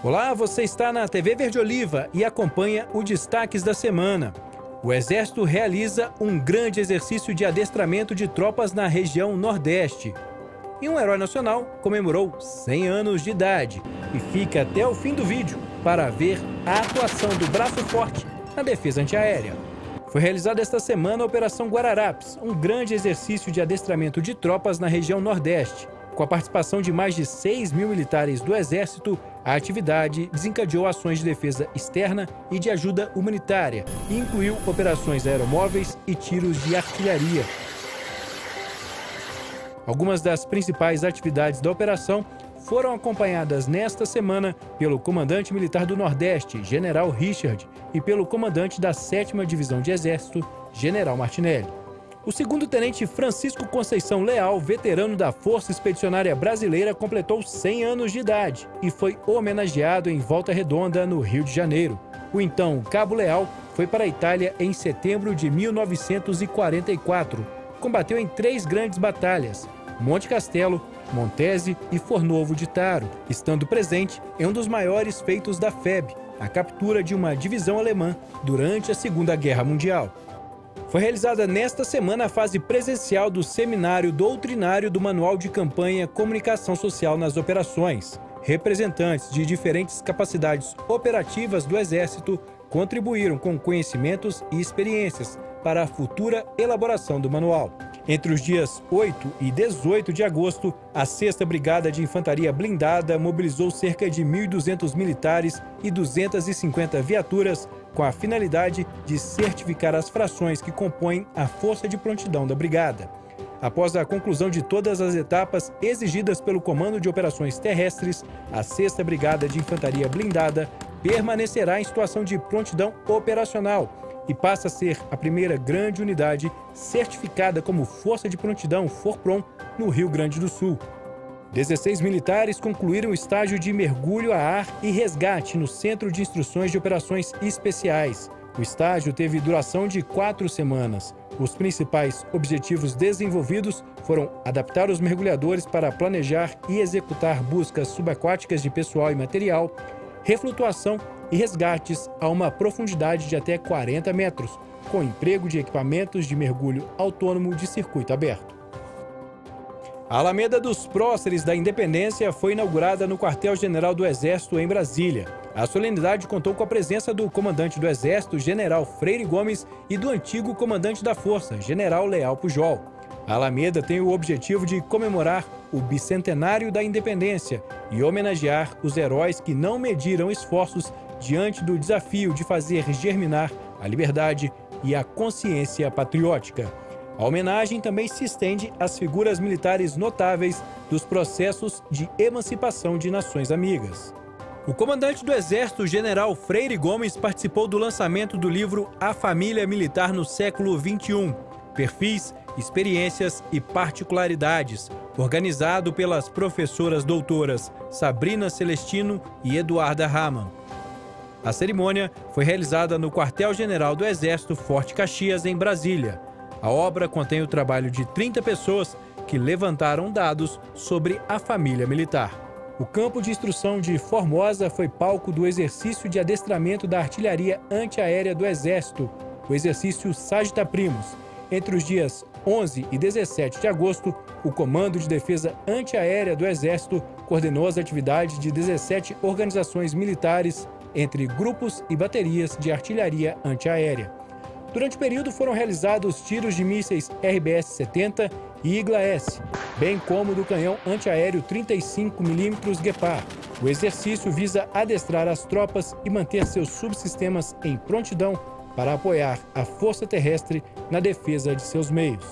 Olá, você está na TV Verde Oliva e acompanha os destaques da semana. O Exército realiza um grande exercício de adestramento de tropas na região Nordeste. E um herói nacional comemorou 100 anos de idade. E fica até o fim do vídeo para ver a atuação do Braço Forte na defesa antiaérea. Foi realizada esta semana a Operação Guararapes, um grande exercício de adestramento de tropas na região Nordeste. Com a participação de mais de 6 mil militares do Exército, a atividade desencadeou ações de defesa externa e de ajuda humanitária e incluiu operações aeromóveis e tiros de artilharia. Algumas das principais atividades da operação foram acompanhadas nesta semana pelo comandante militar do Nordeste, General Richard, e pelo comandante da 7ª Divisão de Exército, General Martinelli. O segundo-tenente Francisco Conceição Leal, veterano da Força Expedicionária Brasileira, completou 100 anos de idade e foi homenageado em Volta Redonda, no Rio de Janeiro. O então Cabo Leal foi para a Itália em setembro de 1944. Combateu em 3 grandes batalhas: Monte Castelo, Montese e Fornovo de Taro, estando presente em um dos maiores feitos da FEB, a captura de uma divisão alemã durante a Segunda Guerra Mundial. Foi realizada nesta semana a fase presencial do Seminário Doutrinário do Manual de Campanha Comunicação Social nas Operações. Representantes de diferentes capacidades operativas do Exército contribuíram com conhecimentos e experiências para a futura elaboração do manual. Entre os dias 8 e 18 de agosto, a 6ª Brigada de Infantaria Blindada mobilizou cerca de 1.200 militares e 250 viaturas com a finalidade de certificar as frações que compõem a força de prontidão da Brigada. Após a conclusão de todas as etapas exigidas pelo Comando de Operações Terrestres, a 6ª Brigada de Infantaria Blindada permanecerá em situação de prontidão operacional e passa a ser a primeira grande unidade certificada como Força de Prontidão FORPROM no Rio Grande do Sul. 16 militares concluíram o estágio de mergulho a ar e resgate no Centro de Instruções de Operações Especiais. O estágio teve duração de 4 semanas. Os principais objetivos desenvolvidos foram adaptar os mergulhadores para planejar e executar buscas subaquáticas de pessoal e material, reflutuação e resgates a uma profundidade de até 40 metros, com emprego de equipamentos de mergulho autônomo de circuito aberto. A Alameda dos Próceres da Independência foi inaugurada no Quartel-General do Exército, em Brasília. A solenidade contou com a presença do comandante do Exército, General Freire Gomes, e do antigo comandante da Força, General Leal Pujol. A Alameda tem o objetivo de comemorar o bicentenário da independência e homenagear os heróis que não mediram esforços diante do desafio de fazer germinar a liberdade e a consciência patriótica. A homenagem também se estende às figuras militares notáveis dos processos de emancipação de nações amigas. O comandante do Exército, General Freire Gomes, participou do lançamento do livro A Família Militar no Século XXI, Perfis, Experiências e Particularidades, organizado pelas professoras doutoras Sabrina Celestino e Eduarda Raman. A cerimônia foi realizada no Quartel-General do Exército, Forte Caxias, em Brasília. A obra contém o trabalho de 30 pessoas que levantaram dados sobre a família militar. O campo de instrução de Formosa foi palco do exercício de adestramento da artilharia antiaérea do Exército, o exercício Sagita Primus. Entre os dias 11 e 17 de agosto, o Comando de Defesa Antiaérea do Exército coordenou as atividades de 17 organizações militares entre grupos e baterias de artilharia antiaérea. Durante o período foram realizados tiros de mísseis RBS-70 e Igla-S, bem como do canhão antiaéreo 35mm Gepard. O exercício visa adestrar as tropas e manter seus subsistemas em prontidão para apoiar a força terrestre na defesa de seus meios.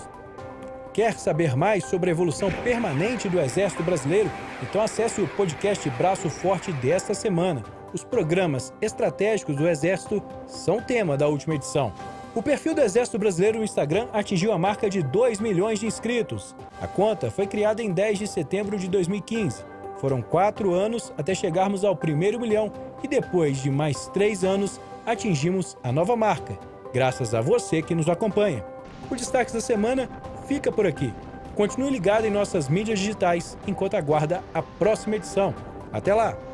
Quer saber mais sobre a evolução permanente do Exército Brasileiro? Então acesse o podcast Braço Forte desta semana. Os programas estratégicos do Exército são tema da última edição. O perfil do Exército Brasileiro no Instagram atingiu a marca de 2 milhões de inscritos. A conta foi criada em 10 de setembro de 2015. Foram 4 anos até chegarmos ao 1º milhão e depois de mais 3 anos atingimos a nova marca, graças a você que nos acompanha. O Destaques da Semana fica por aqui. Continue ligado em nossas mídias digitais enquanto aguarda a próxima edição. Até lá!